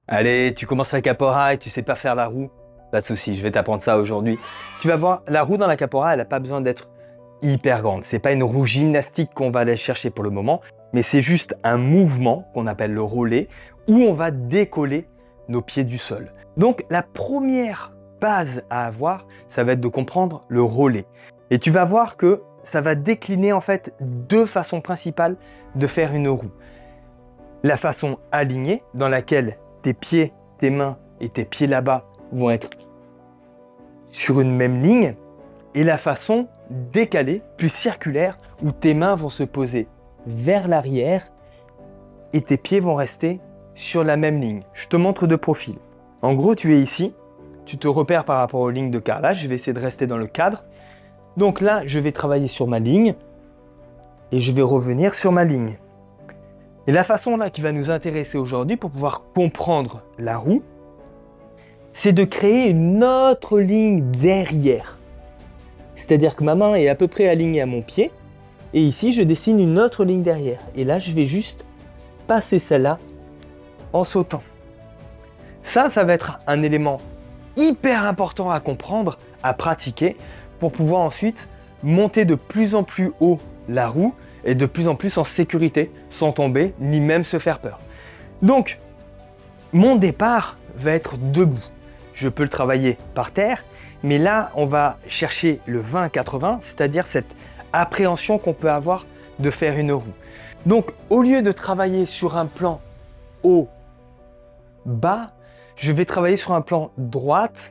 Allez, tu commences la capora et tu sais pas faire la roue? Pas de souci, je vais t'apprendre ça aujourd'hui. Tu vas voir, la roue dans la capora, elle n'a pas besoin d'être hyper grande. C'est pas une roue gymnastique qu'on va aller chercher pour le moment, mais c'est juste un mouvement qu'on appelle le roller où on va décoller nos pieds du sol. Donc la première base à avoir, ça va être de comprendre le roller. Et tu vas voir que ça va décliner en fait deux façons principales de faire une roue. La façon alignée, dans laquelle tes pieds, tes mains et tes pieds là-bas vont être sur une même ligne, et la façon décalée, plus circulaire, où tes mains vont se poser vers l'arrière et tes pieds vont rester sur la même ligne. Je te montre de profil. En gros, tu es ici, tu te repères par rapport aux lignes de carrelage, je vais essayer de rester dans le cadre. Donc là, je vais travailler sur ma ligne et je vais revenir sur ma ligne. Et la façon là qui va nous intéresser aujourd'hui pour pouvoir comprendre la roue, c'est de créer une autre ligne derrière. C'est-à-dire que ma main est à peu près alignée à mon pied, et ici je dessine une autre ligne derrière. Et là je vais juste passer celle-là en sautant. Ça va être un élément hyper important à comprendre, à pratiquer, pour pouvoir ensuite monter de plus en plus haut la roue et de plus en plus en sécurité, sans tomber, ni même se faire peur. Donc, mon départ va être debout. Je peux le travailler par terre, mais là, on va chercher le 20-80, c'est-à-dire cette appréhension qu'on peut avoir de faire une roue. Donc, au lieu de travailler sur un plan haut, bas, je vais travailler sur un plan droite,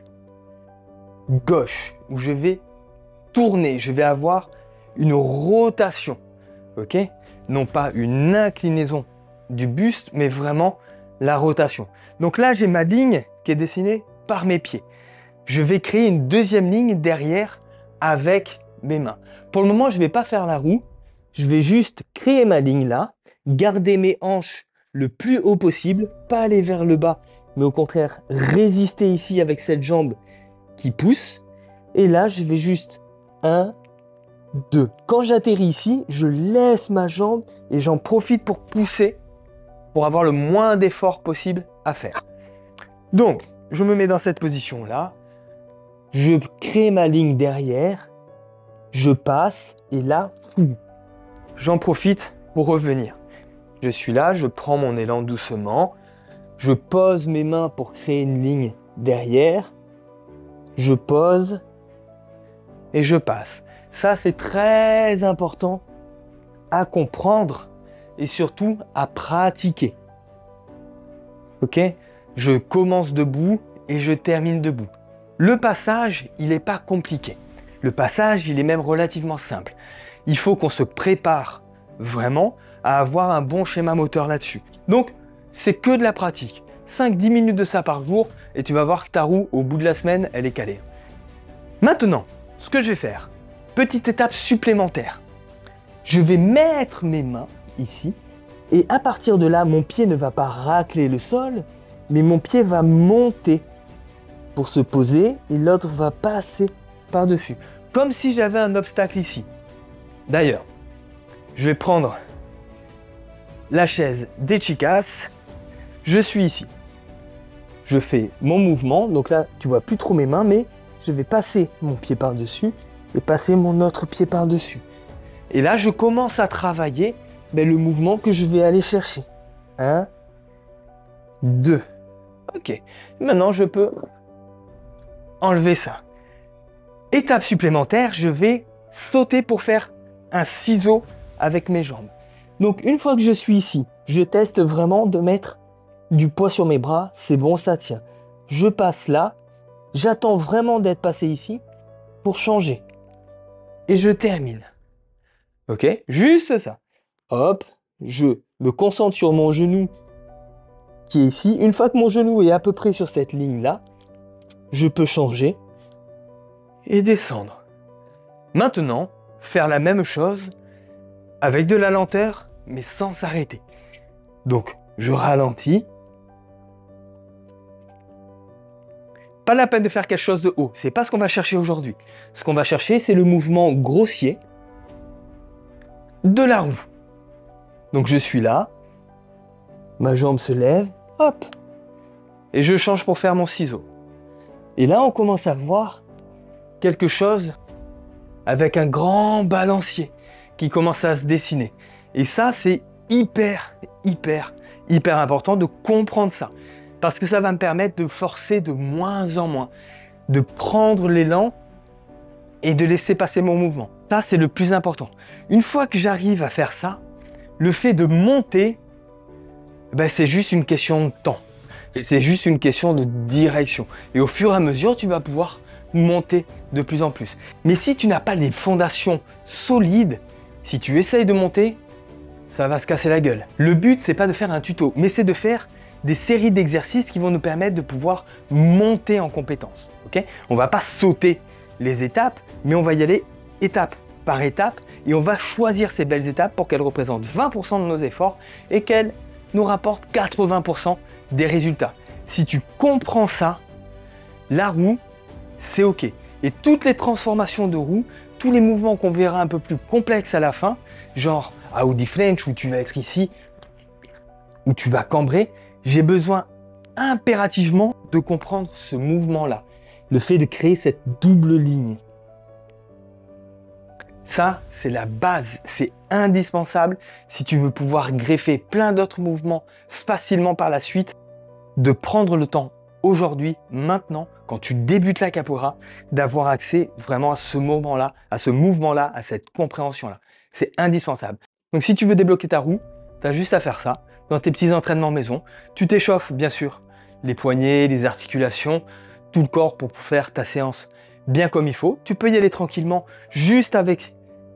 gauche, où je vais tourner, je vais avoir une rotation, ok? Non pas une inclinaison du buste, mais vraiment la rotation. Donc là, j'ai ma ligne qui est dessinée par mes pieds. Je vais créer une deuxième ligne derrière avec mes mains. Pour le moment, je ne vais pas faire la roue. Je vais juste créer ma ligne là, garder mes hanches le plus haut possible, pas aller vers le bas, mais au contraire résister ici avec cette jambe qui pousse. Et là, je vais juste 1, 2. Quand j'atterris ici, je laisse ma jambe et j'en profite pour pousser pour avoir le moins d'effort possible à faire. Donc, je me mets dans cette position-là, je crée ma ligne derrière, je passe et là, j'en profite pour revenir. Je suis là, je prends mon élan doucement, je pose mes mains pour créer une ligne derrière, je pose et je passe. Ça, c'est très important à comprendre et surtout à pratiquer. Ok? Je commence debout et je termine debout. Le passage, il n'est pas compliqué. Le passage, il est même relativement simple. Il faut qu'on se prépare vraiment à avoir un bon schéma moteur là-dessus. Donc, c'est que de la pratique. 5-10 minutes de ça par jour et tu vas voir que ta roue, au bout de la semaine, elle est calée. Maintenant, ce que je vais faire, petite étape supplémentaire. Je vais mettre mes mains ici et à partir de là, mon pied ne va pas racler le sol, mais mon pied va monter pour se poser et l'autre va passer par-dessus. Comme si j'avais un obstacle ici. D'ailleurs, je vais prendre la chaise des chicas. Je suis ici. Je fais mon mouvement. Donc là, tu vois plus trop mes mains, mais je vais passer mon pied par-dessus et passer mon autre pied par-dessus. Et là, je commence à travailler le mouvement que je vais aller chercher. 1, 2. Ok. Maintenant, je peux enlever ça. Étape supplémentaire, je vais sauter pour faire un ciseau avec mes jambes. Donc, une fois que je suis ici, je teste vraiment de mettre du poids sur mes bras. C'est bon, ça tient. Je passe là. J'attends vraiment d'être passé ici pour changer. Et je termine. Ok? Juste ça. Hop, je me concentre sur mon genou qui est ici. Une fois que mon genou est à peu près sur cette ligne-là, je peux changer et descendre. Maintenant, faire la même chose avec de la lenteur, mais sans s'arrêter. Donc, je ralentis. Pas la peine de faire quelque chose de haut. C'est pas ce qu'on va chercher aujourd'hui. Ce qu'on va chercher, c'est le mouvement grossier de la roue. Donc, je suis là. Ma jambe se lève. Hop. et je change pour faire mon ciseau. Et là, on commence à voir quelque chose avec un grand balancier qui commence à se dessiner. Et ça, c'est hyper important de comprendre ça. Parce que ça va me permettre de forcer de moins en moins, de prendre l'élan et de laisser passer mon mouvement. Ça, c'est le plus important. Une fois que j'arrive à faire ça, le fait de monter, ben, c'est juste une question de temps. Et c'est juste une question de direction. Et au fur et à mesure, tu vas pouvoir monter de plus en plus. Mais si tu n'as pas les fondations solides, si tu essayes de monter, ça va se casser la gueule. Le but, c'est pas de faire un tuto, mais c'est de faire des séries d'exercices qui vont nous permettre de pouvoir monter en compétence. Okay ? On va pas sauter les étapes, mais on va y aller étape par étape et on va choisir ces belles étapes pour qu'elles représentent 20% de nos efforts et qu'elles nous rapportent 80% des résultats. Si tu comprends ça, la roue, c'est OK. Et toutes les transformations de roue, tous les mouvements qu'on verra un peu plus complexes à la fin, genre Audi French où tu vas être ici, où tu vas cambrer, j'ai besoin impérativement de comprendre ce mouvement-là. Le fait de créer cette double ligne. Ça, c'est la base, c'est indispensable si tu veux pouvoir greffer plein d'autres mouvements facilement par la suite, de prendre le temps aujourd'hui, maintenant, quand tu débutes la capoeira, d'avoir accès vraiment à ce moment-là, à ce mouvement-là, à cette compréhension-là. C'est indispensable. Donc si tu veux débloquer ta roue, tu as juste à faire ça dans tes petits entraînements maison. Tu t'échauffes, bien sûr, les poignets, les articulations, tout le corps pour faire ta séance bien comme il faut. Tu peux y aller tranquillement, juste avec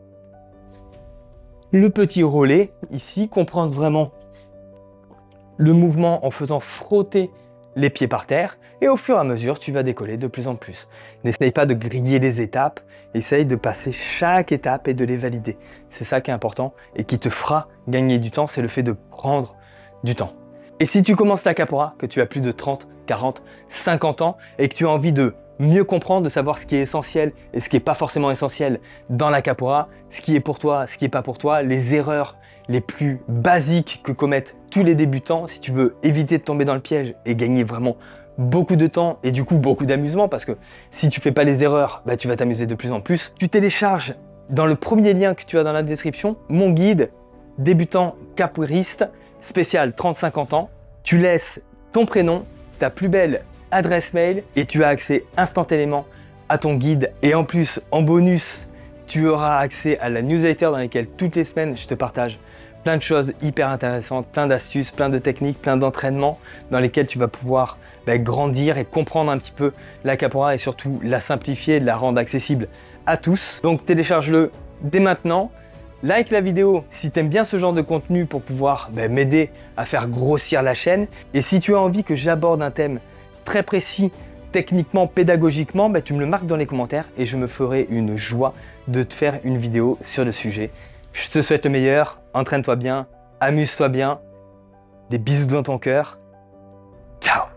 le petit relais ici, comprendre vraiment le mouvement en faisant frotter les pieds par terre et au fur et à mesure, tu vas décoller de plus en plus. N'essaye pas de griller les étapes, essaye de passer chaque étape et de les valider. C'est ça qui est important et qui te fera gagner du temps, c'est le fait de prendre du temps. Et si tu commences la capoeira, que tu as plus de 30, 40, 50 ans et que tu as envie de mieux comprendre, de savoir ce qui est essentiel et ce qui n'est pas forcément essentiel dans la capoeira, ce qui est pour toi, ce qui n'est pas pour toi, les erreurs les plus basiques que commettent tous les débutants, si tu veux éviter de tomber dans le piège et gagner vraiment beaucoup de temps et du coup beaucoup d'amusement, parce que si tu fais pas les erreurs, bah, tu vas t'amuser de plus en plus. Tu télécharges dans le premier lien que tu as dans la description, mon guide débutant capoeiriste spécial 30-50 ans. Tu laisses ton prénom, ta plus belle adresse mail et tu as accès instantanément à ton guide. Et en plus, en bonus, tu auras accès à la newsletter dans laquelle toutes les semaines, je te partage plein de choses hyper intéressantes, plein d'astuces, plein de techniques, plein d'entraînements dans lesquels tu vas pouvoir grandir et comprendre un petit peu la capoeira et surtout la simplifier, la rendre accessible à tous. Donc télécharge-le dès maintenant. Like la vidéo si tu aimes bien ce genre de contenu pour pouvoir m'aider à faire grossir la chaîne. Et si tu as envie que j'aborde un thème très précis, techniquement, pédagogiquement, tu me le marques dans les commentaires et je me ferai une joie de te faire une vidéo sur le sujet. Je te souhaite le meilleur, entraîne-toi bien, amuse-toi bien, des bisous dans ton cœur. Ciao!